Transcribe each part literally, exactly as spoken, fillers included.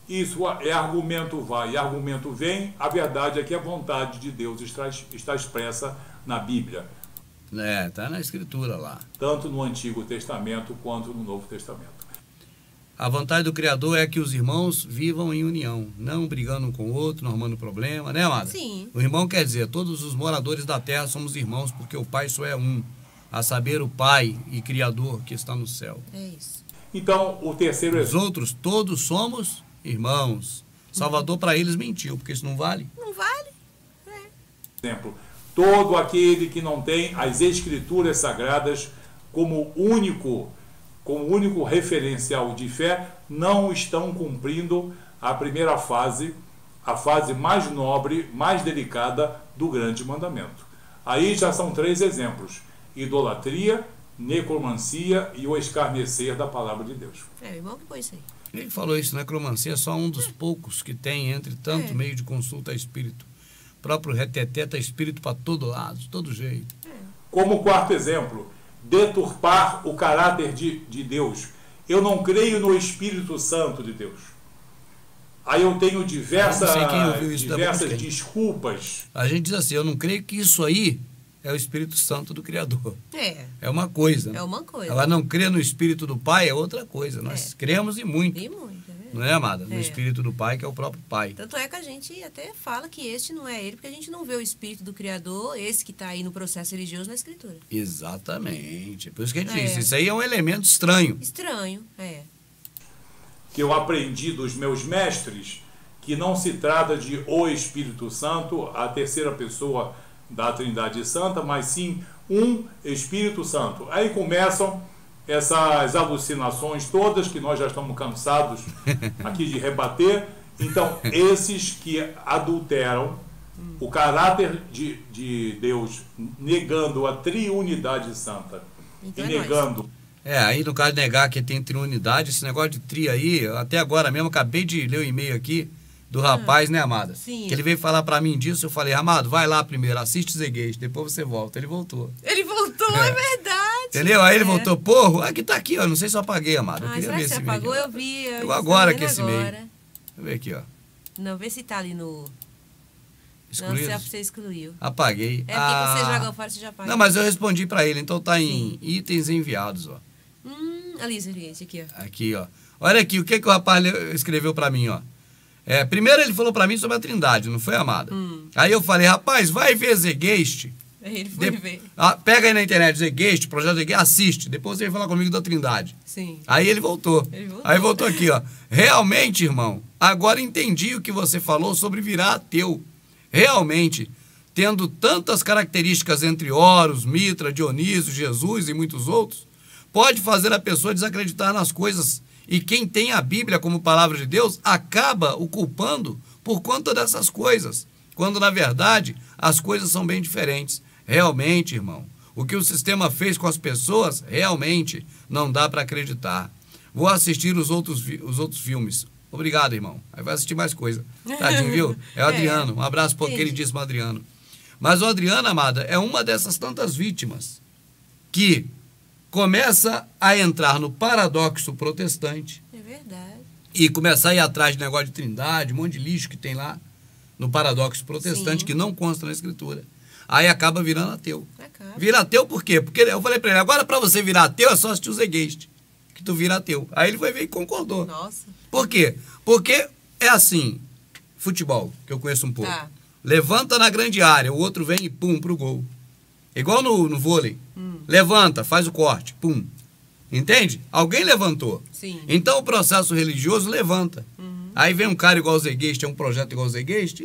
Isso é argumento vai e argumento vem. A verdade é que a vontade de Deus está, está expressa na Bíblia. É, está na Escritura lá. Tanto no Antigo Testamento quanto no Novo Testamento. A vontade do Criador é que os irmãos vivam em união, não brigando um com o outro, não arrumando problema, né, amada? Sim. O irmão quer dizer, todos os moradores da terra somos irmãos, porque o Pai só é um, a saber, o Pai e Criador que está no céu. É isso. Então, o terceiro Os exemplo. outros, todos somos irmãos. Salvador, para eles, mentiu, porque isso não vale. Não vale? exemplo, todo aquele que não tem as Escrituras Sagradas como único, como único referencial de fé, não estão cumprindo a primeira fase, a fase mais nobre, mais delicada do grande mandamento. Aí já são três exemplos: idolatria, necromancia e o escarnecer da palavra de Deus. É, o irmão que pôs isso aí. Ele falou isso, necromancia é só um dos poucos que tem entre tanto É. meio de consulta a espírito. O próprio reteté tá espírito para todo lado, de todo jeito. Como quarto exemplo, deturpar o caráter de, de Deus. Eu não creio no Espírito Santo de Deus. Aí eu tenho diversas, Eu não sei quem ouviu isso da boca de diversas quem. desculpas. A gente diz assim, eu não creio que isso aí é o Espírito Santo do Criador. É, É uma coisa. né? é uma coisa. Agora, não crer no Espírito do Pai é outra coisa. Nós É. cremos e muito. E muito, é verdade. Não é, amada? No É. Espírito do Pai, que é o próprio Pai. Tanto é que a gente até fala que este não é ele, porque a gente não vê o Espírito do Criador, esse que está aí no processo religioso, na Escritura. Exatamente. Por isso que a gente É. disse, isso aí é um elemento estranho. Estranho, é. Que eu aprendi dos meus mestres, que não se trata de o Espírito Santo, a terceira pessoa da Trindade Santa, mas sim um Espírito Santo. Aí começam essas alucinações todas que nós já estamos cansados aqui de rebater. Então, esses que adulteram o caráter de, de Deus, negando a triunidade santa Então e é nós. negando É, aí no caso de negar que tem triunidade, esse negócio de tri aí, até agora mesmo, acabei de ler o e-mail aqui do rapaz, né, amada? Sim. Que ele veio falar pra mim disso, eu falei, amado, vai lá primeiro, assiste Zeguês, depois você volta. Ele voltou. Ele voltou, é, É. verdade. Entendeu? Aí ele É. voltou, porra, aqui tá aqui, ó, não sei se eu apaguei, amado. Eu Ah, queria será ver que você esse e-mail. apagou? aqui, ó. Eu vi. Eu Eu estou agora vendo que esse e-mail. agora. Deixa eu ver aqui, ó. Não, vê se tá ali no... Não, Excluídos. se você excluiu. Apaguei. É porque Ah, você joga fora, você já apaga. Não, mas eu respondi pra ele, então tá em Sim. itens enviados, ó. Hum, ali, gente, aqui, ó. Aqui, ó. Olha aqui, o que, que o rapaz le- escreveu pra mim, ó. É, primeiro ele falou pra mim sobre a Trindade, não foi, amada? Hum. Aí eu falei, rapaz, vai ver Zegueste. Aí ele foi De- ver. Ah, pega aí na internet Zegueste, projeto Zegueste, assiste. Depois você vem falar comigo da Trindade. Sim. Aí ele voltou. Ele voltou. Aí voltou aqui, ó. Realmente, irmão, agora entendi o que você falou sobre virar ateu. Realmente, tendo tantas características entre Horus, Mitra, Dionísio, Jesus e muitos outros, pode fazer a pessoa desacreditar nas coisas. E quem tem a Bíblia como palavra de Deus acaba o culpando por conta dessas coisas, quando na verdade as coisas são bem diferentes. Realmente, irmão, o que o sistema fez com as pessoas, realmente não dá para acreditar. Vou assistir os outros, vi- os outros filmes. Obrigado, irmão. Aí vai assistir mais coisa. Tadinho, viu? É o É. Adriano. Um abraço para o Entendi. queridíssimo Adriano. Mas o Adriano, amada, é uma dessas tantas vítimas que começa a entrar no paradoxo protestante É verdade. e começar a ir atrás de negócio de trindade, um monte de lixo que tem lá no paradoxo protestante, Sim. que não consta na escritura. Aí acaba virando ateu. Acaba. Vira ateu por quê? Porque eu falei pra ele, agora pra você virar ateu é só assistir o Zegueste, que tu vira ateu. Aí ele foi ver e concordou. Nossa. Por quê? Porque é assim, futebol, que eu conheço um pouco. Tá. Levanta na grande área, o outro vem e pum, pro gol. Igual no, no vôlei. Hum. Levanta, faz o corte, pum. Entende? Alguém levantou. Sim. Então o processo religioso levanta. Uhum. Aí vem um cara igual o Zegueste, é um projeto igual o Zegueste,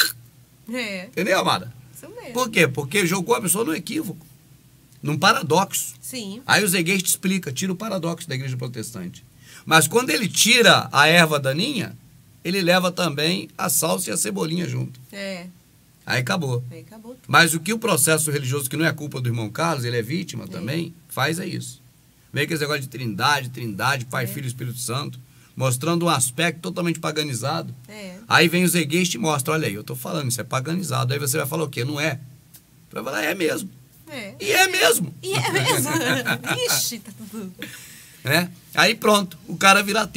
e... É, Entendeu, amada? isso mesmo. Por quê? Porque jogou a pessoa no equívoco, num paradoxo. Sim. Aí o Zegueste explica, tira o paradoxo da igreja protestante. Mas quando ele tira a erva daninha, ele leva também a salsa e a cebolinha junto. É. Aí acabou. Aí acabou tudo. Mas o que o processo religioso, que não é culpa do irmão Carlos, ele é vítima também, faz é isso. Vem aquele negócio de trindade, trindade, Pai, É. Filho e Espírito Santo, mostrando um aspecto totalmente paganizado. É. Aí vem o Zegueste e mostra, olha aí, eu tô falando, isso é paganizado. Aí você vai falar o quê? Não é? Você vai falar, é mesmo. É. E é mesmo. E é mesmo. Ixi, tá tudo. Né? Aí pronto, o cara vira ateu.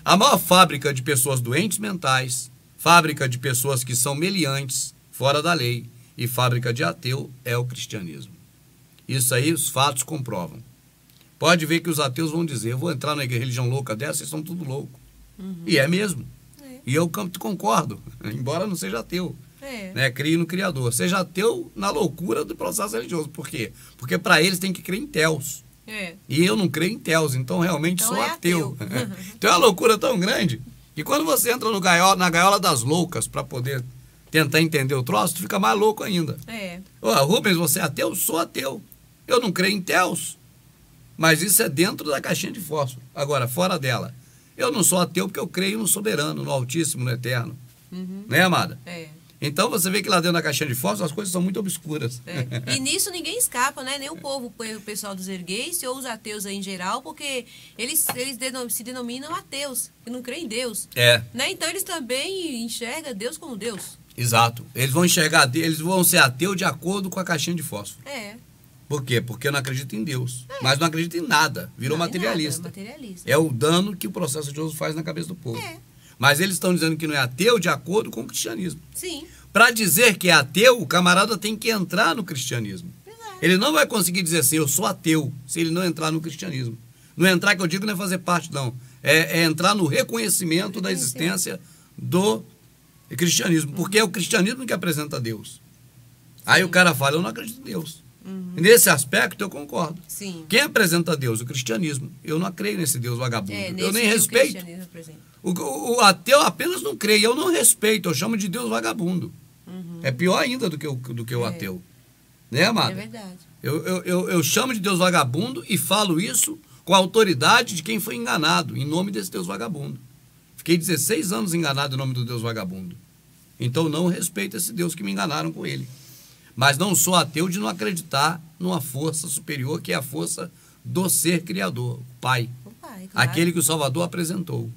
A maior fábrica de pessoas doentes mentais, fábrica de pessoas que são meliantes, fora da lei, e fábrica de ateu é o cristianismo. Isso aí os fatos comprovam. Pode ver que os ateus vão dizer, eu vou entrar na religião louca dessa, vocês são tudo louco. Uhum. E é mesmo. É. E eu concordo, embora não seja ateu. É. Né? Crie no Criador. Seja ateu na loucura do processo religioso. Por quê? Porque para eles tem que crer em Teus. É. E eu não creio em Teus, então realmente então sou é ateu. ateu. Então é uma loucura tão grande que quando você entra no gaiola, na gaiola das loucas para poder tentar entender o troço, tu fica mais louco ainda. É. Ô, Rubens, você é ateu? Sou ateu. Eu não creio em Teus. Mas isso é dentro da caixinha de fósforo. Agora, fora dela. Eu não sou ateu porque eu creio no soberano, no Altíssimo, no Eterno. Uhum. Né, amada? É. Então você vê que lá dentro da caixinha de fósforo as coisas são muito obscuras. É. E nisso ninguém escapa, né? Nem o povo, o pessoal dos ergueis ou os ateus aí em geral, porque eles, eles denom, se denominam ateus, que não creem em Deus. É. Né? Então eles também enxergam Deus como Deus. Exato. Eles vão enxergar, eles vão ser ateus de acordo com a caixinha de fósforo. É. Por quê? Porque eu não acredito em Deus. É. Mas não acredito em nada. Virou não, materialista. Nada, materialista. É o dano que o processo religioso faz na cabeça do povo. É. Mas eles estão dizendo que não é ateu de acordo com o cristianismo. Sim. Para dizer que é ateu, o camarada tem que entrar no cristianismo. Verdade. Ele não vai conseguir dizer assim, eu sou ateu, se ele não entrar no cristianismo. Não entrar, que eu digo, não é fazer parte, não. É, é entrar no reconhecimento da existência do cristianismo. Porque é o cristianismo que apresenta Deus. Sim. Aí o cara fala, eu não acredito em Deus. Uhum. Nesse aspecto eu concordo. Sim. Quem apresenta Deus? O cristianismo. Eu não creio nesse Deus vagabundo. É, eu nem respeito. O, o, o ateu apenas não crê. Eu não respeito. Eu chamo de Deus vagabundo. Uhum. É pior ainda do que o, do que o é. ateu. Né, amada? É verdade. Eu, eu, eu, eu chamo de Deus vagabundo e falo isso com a autoridade de quem foi enganado, em nome desse Deus vagabundo. Fiquei dezesseis anos enganado em nome do Deus vagabundo. Então não respeito esse Deus que me enganaram com ele. Mas não sou ateu de não acreditar numa força superior, que é a força do ser criador, o Pai. O Pai, claro. Aquele que o Salvador apresentou.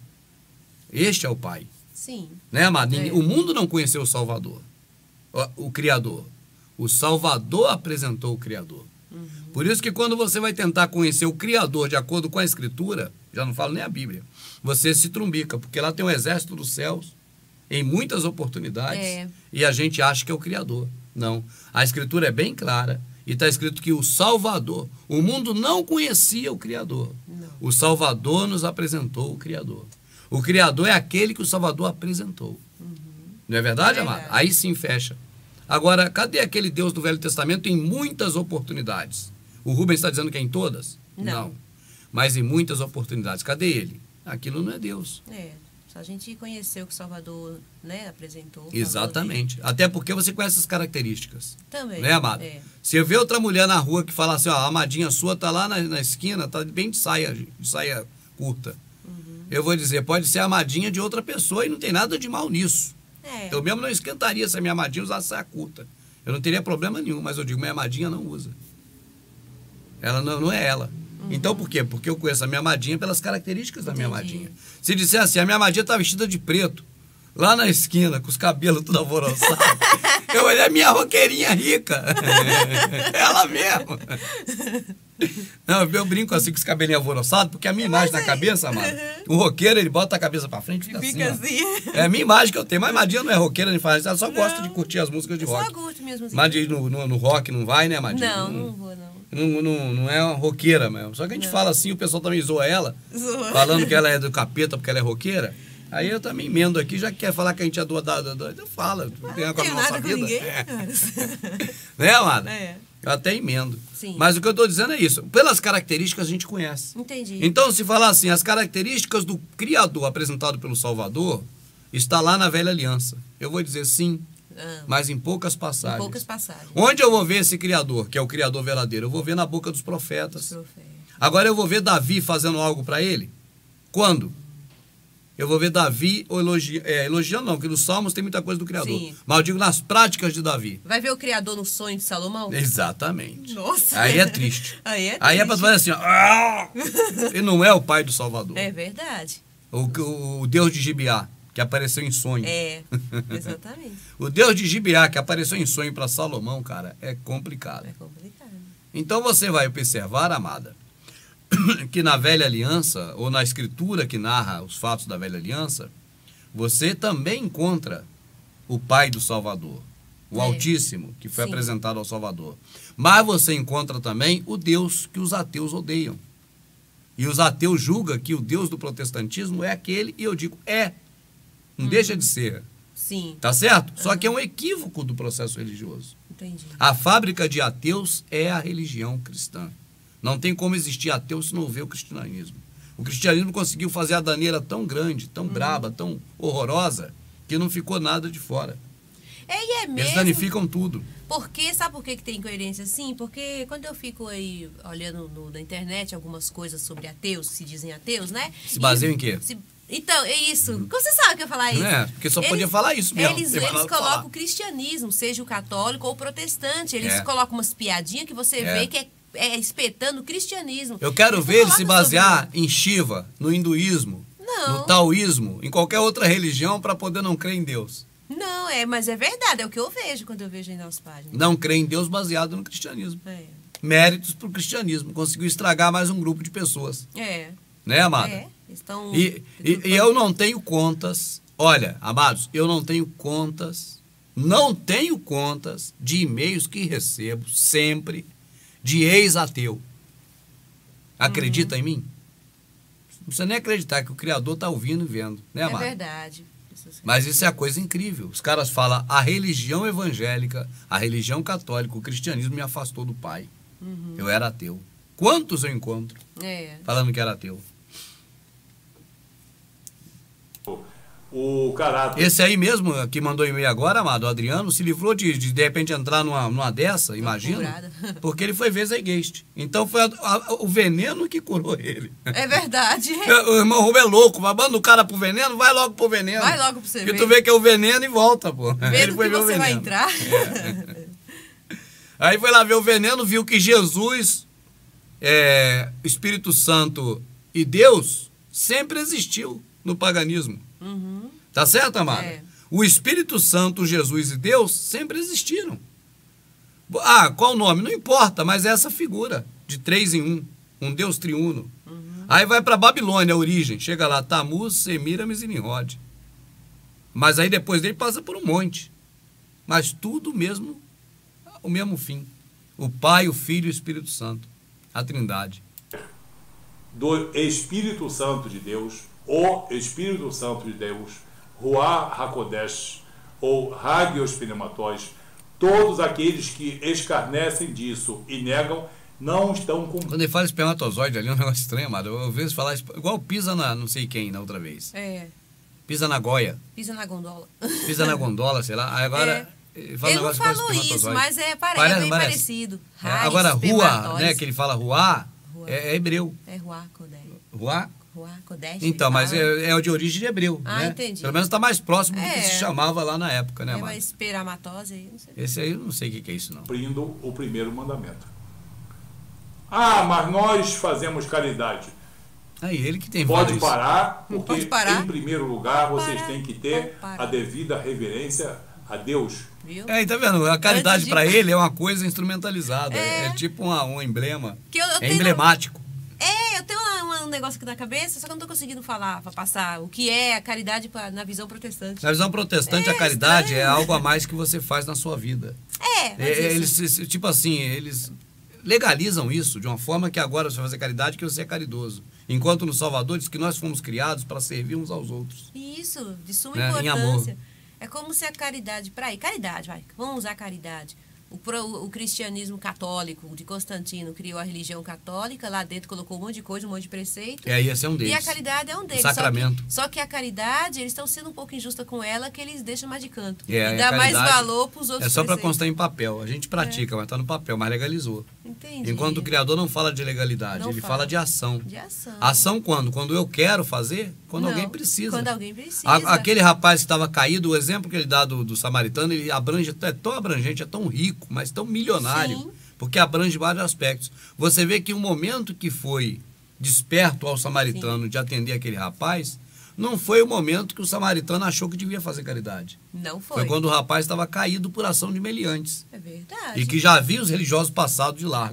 Este é o Pai. Sim. Né, amado? É. O mundo não conheceu o Salvador, o, o Criador. O Salvador apresentou o Criador. Uhum. Por isso que quando você vai tentar conhecer o Criador de acordo com a Escritura, já não falo nem a Bíblia, você se trumbica, porque lá tem o exército dos céus, em muitas oportunidades, é. e a gente acha que é o Criador. Não. A Escritura é bem clara e está escrito que o Salvador, o mundo não conhecia o Criador. Não. O Salvador nos apresentou o Criador. O Criador é aquele que o Salvador apresentou. Uhum. Não é verdade, é amado? Verdade. Aí sim fecha. Agora, cadê aquele Deus do Velho Testamento em muitas oportunidades? O Rubens está dizendo que é em todas? Não. Não. Mas em muitas oportunidades. Cadê ele? Aquilo não é Deus. É. Só a gente conheceu o que o Salvador, né, apresentou. Exatamente. Até porque você conhece as características. Também. Né, amado? É. Se eu ver outra mulher na rua que fala assim, ó, a amadinha sua tá lá na, na esquina, tá bem de saia, de saia curta. Uhum. Eu vou dizer, pode ser a amadinha de outra pessoa e não tem nada de mal nisso. É. Eu mesmo não esquentaria se a minha amadinha usasse saia curta. Eu não teria problema nenhum, mas eu digo, minha amadinha não usa. Ela não, não é ela. Uhum. Então, por quê? Porque eu conheço a minha amadinha pelas características da Entendi. minha amadinha. Se disser assim, a minha amadinha tá vestida de preto, lá na esquina, com os cabelos tudo alvoroçados, eu olhei a minha roqueirinha rica. Ela mesmo. Não, eu brinco assim com os cabelinhos alvoroçados, porque a minha imagem na cabeça, amado, o roqueiro, ele bota a cabeça pra frente e fica, fica assim. assim. É a minha imagem que eu tenho. Mas a Amadinha não é roqueira, nem faz, ela só não. gosta de curtir as músicas de rock. Só curte mesmo assim. Mas no, no, no rock não vai, né, Amadinha? Não, não, não vou, não. Não, não, não é uma roqueira mesmo. Só que a gente não. fala assim, o pessoal também zoa ela, zoa. falando que ela é do capeta porque ela é roqueira. Aí eu também emendo aqui, já que quer falar que a gente é do... da, da, da, fala, não tem nada com a nossa vida. Com ninguém, é. Né, amada? É. Eu até emendo. Sim. Mas o que eu estou dizendo é isso. Pelas características a gente conhece. Entendi. Então, se falar assim, as características do Criador apresentado pelo Salvador, está lá na Velha Aliança. Eu vou dizer sim, ah. mas em poucas passagens. Em poucas passagens. Onde eu vou ver esse Criador, que é o Criador verdadeiro? Eu vou ver na boca dos profetas. Profeta. Agora eu vou ver Davi fazendo algo para ele? Quando? Eu vou ver Davi elogi... é, elogiando, não, porque nos Salmos tem muita coisa do Criador. Sim. Mas eu digo nas práticas de Davi. Vai ver o Criador no sonho de Salomão? Exatamente. Nossa. Aí é triste. Aí é triste. Aí é pra fazer assim, ó. Ah! Ele não é o pai do Salvador. É verdade. O, o, o Deus de Gibeá, que apareceu em sonho. É, exatamente. O Deus de Gibeá, que apareceu em sonho para Salomão, cara, é complicado. É complicado. Então você vai observar, amada, que na Velha Aliança, ou na escritura que narra os fatos da Velha Aliança, você também encontra o Pai do Salvador, o é. Altíssimo, que foi Sim. apresentado ao Salvador. Mas você encontra também o Deus que os ateus odeiam. E os ateus julgam que o Deus do protestantismo é aquele, e eu digo, é. Não uhum. deixa de ser. Sim. Tá certo? Uhum. Só que é um equívoco do processo religioso. Entendi. A fábrica de ateus é a religião cristã. Não tem como existir ateu se não houver o cristianismo. O cristianismo conseguiu fazer a daneira tão grande, tão uhum. braba, tão horrorosa, que não ficou nada de fora. É, e é mesmo. Eles danificam tudo. Porque, sabe por que, que tem incoerência assim? Porque quando eu fico aí olhando no, na internet algumas coisas sobre ateus, que se dizem ateus, né? Se baseiam em quê? Se, então, é isso. Uhum. Como você sabe que eu ia falar isso? É, porque só eles, podia falar isso mesmo. Eles, eles colocam falar. o cristianismo, seja o católico ou o protestante. Eles é. colocam umas piadinhas que você é. vê que é É, espetando o cristianismo. Eu quero eles ver ele se basear sobre... em Shiva, no hinduísmo, não. no taoísmo, em qualquer outra religião para poder não crer em Deus. Não, é, mas é verdade, é o que eu vejo quando eu vejo aí nas páginas. Não crer em Deus baseado no cristianismo. É. Méritos para o cristianismo. Conseguiu estragar mais um grupo de pessoas. É. Né, amada? É. Estão... E, e, e eu não tenho contas, olha, amados, eu não tenho contas, não tenho contas de e-mails que recebo sempre de ex-ateu. Acredita uhum. em mim? Não precisa nem acreditar que o Criador está ouvindo e vendo, né, amado? É verdade. Mas isso é a coisa incrível. Os caras falam, a religião evangélica, a religião católica, o cristianismo me afastou do Pai. Uhum. Eu era ateu. Quantos eu encontro é. falando que era ateu? O caráter. Esse aí mesmo que mandou e-mail agora, amado, o Adriano, se livrou de, de de repente entrar numa, numa dessa, imagina, porque ele foi Zeitgeist. Então foi a, a, o veneno que curou ele. É verdade. O irmão Rubem é louco, babando o cara pro veneno, vai logo pro veneno. Vai logo pro você Porque ver. tu vê que é o veneno e volta, pô. Vendo ele foi que ver você o veneno. vai entrar. É. Aí foi lá ver o veneno, viu que Jesus, é, Espírito Santo e Deus sempre existiu no paganismo. Uhum. Tá certo, amada? É. O Espírito Santo, Jesus e Deus sempre existiram. Ah, qual o nome? Não importa, mas é essa figura de três em um, um Deus triuno. Uhum. Aí vai para Babilônia, a origem. Chega lá, Tamuz, Semiramis e Nimrod. Mas aí depois dele passa por um monte. Mas tudo mesmo, o mesmo fim. O Pai, o Filho e o Espírito Santo. A Trindade. Do Espírito Santo de Deus, o Espírito Santo de Deus, Ruach HaKodesh, ou Hagios Pneumatóis, todos aqueles que escarnecem disso e negam, não estão com... Quando ele fala espermatozoide ali, é um negócio estranho, amado. Eu vejo falar igual pisa na não sei quem na outra vez. É. Pisa na goia. Pisa na gondola. Pisa na gondola, sei lá. Aí agora... É. Ele, fala ele um não falou isso, mas é, parece, parece, é bem parece. parecido. É, agora, Rua, né, que ele fala Ruá, é, é hebreu. É Ruach HaKodesh. Ruá? Ruach HaKodesh. Então, mas é, é o de origem de hebreu, ah, né? entendi. Pelo menos está mais próximo do é. que se chamava lá na época, né, é, mano? mas esperamatose aí, não sei. Esse aí eu não sei o que, que é isso, não. Cumprindo o primeiro mandamento. Ah, mas nós fazemos caridade. Aí, ele que tem Pode isso. parar, porque Pode parar. em primeiro lugar vocês parar. têm que ter a devida reverência a Deus. Viu? É, tá vendo? A caridade de... para ele é uma coisa instrumentalizada. É, é tipo uma, um emblema. Que eu, eu é tenho... emblemático. É, eu tenho uma, uma, um negócio aqui na cabeça, só que eu não tô conseguindo falar, para passar o que é a caridade pra, na visão protestante. Na visão protestante, é, a caridade estranho. é algo a mais que você faz na sua vida. É, mas é eles, tipo assim, eles legalizam isso de uma forma que agora você vai fazer caridade que você é caridoso. Enquanto no Salvador diz que nós fomos criados para servir uns aos outros. Isso, de suma né? importância. Em amor. É como se a caridade, para aí, caridade, vai, vamos usar caridade. O, o, o cristianismo católico de Constantino criou a religião católica, lá dentro colocou um monte de coisa, um monte de preceito. É, esse é um deles. E a caridade é um deles. O sacramento. Só que, só que a caridade, eles estão sendo um pouco injusta com ela, que eles deixam mais de canto. É, e dá mais valor para os outros É só para preceitos. constar em papel. A gente pratica, é. mas está no papel, mas legalizou. Entendi. Enquanto o Criador não fala de legalidade, não ele fala. fala de ação. De ação. Ação quando? Quando eu quero fazer, quando não, alguém precisa. Quando alguém precisa. A, aquele rapaz que estava caído, o exemplo que ele dá do, do samaritano, ele abrange, é tão abrangente, é tão rico, mas tão milionário. Sim. Porque abrange vários aspectos. Você vê que o momento que foi desperto ao samaritano Sim. de atender aquele rapaz, não foi o momento que o samaritano achou que devia fazer caridade. Não foi. Foi quando o rapaz estava caído por ação de meliantes. É verdade. E que já havia os religiosos passados de largo.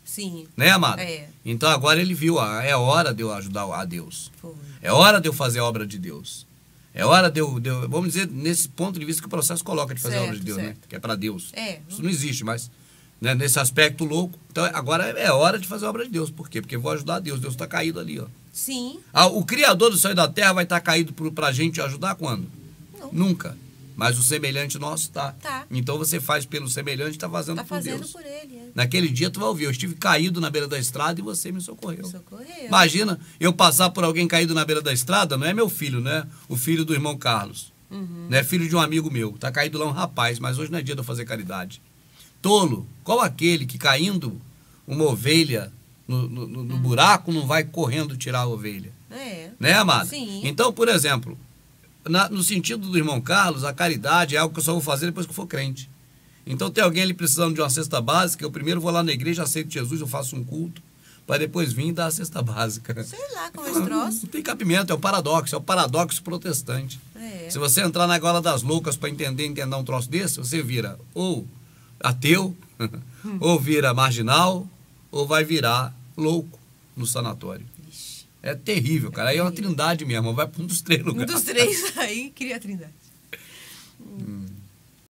Sim. Né, amada? É. Então agora ele viu, ah, é hora de eu ajudar a Deus. Foi. É hora de eu fazer a obra de Deus. É hora de eu, de eu, vamos dizer, nesse ponto de vista que o processo coloca de fazer certo, a obra de Deus, certo. né? Que é para Deus. É. Isso não existe, mas né, nesse aspecto louco. Então agora é hora de fazer a obra de Deus. Por quê? Porque eu vou ajudar a Deus. Deus está caído ali, ó. Sim. Ah, o Criador do céu e da terra vai estar caído para a gente ajudar quando? Não. Nunca. Mas o semelhante nosso está. Tá. Então você faz pelo semelhante e está fazendo Tá por fazendo Deus. por ele. É. Naquele dia tu vai ouvir, eu estive caído na beira da estrada e você me socorreu. Socorreu. Imagina eu passar por alguém caído na beira da estrada, não é meu filho, né? O filho do irmão Carlos. Uhum. Né? Filho de um amigo meu. Tá caído lá um rapaz, mas hoje não é dia de eu fazer caridade. Tolo, qual aquele que caindo uma ovelha no, no, no, no buraco não vai correndo tirar a ovelha? É. Né, amado? Sim. Então, por exemplo, na, no sentido do irmão Carlos, a caridade é algo que eu só vou fazer depois que eu for crente. Então tem alguém ali precisando de uma cesta básica, eu primeiro vou lá na igreja, aceito Jesus, eu faço um culto, para depois vir e dar a cesta básica. Sei lá como é esse troço. Não tem cabimento, é o paradoxo, é o paradoxo protestante. É. Se você entrar na gola das loucas para entender, entender um troço desse, você vira ou ateu, ou vira marginal, ou vai virar louco no sanatório. Ixi. É terrível, cara. Aí é uma trindade mesmo, vai para um dos três Um lugares. dos três aí cria a trindade. Hum.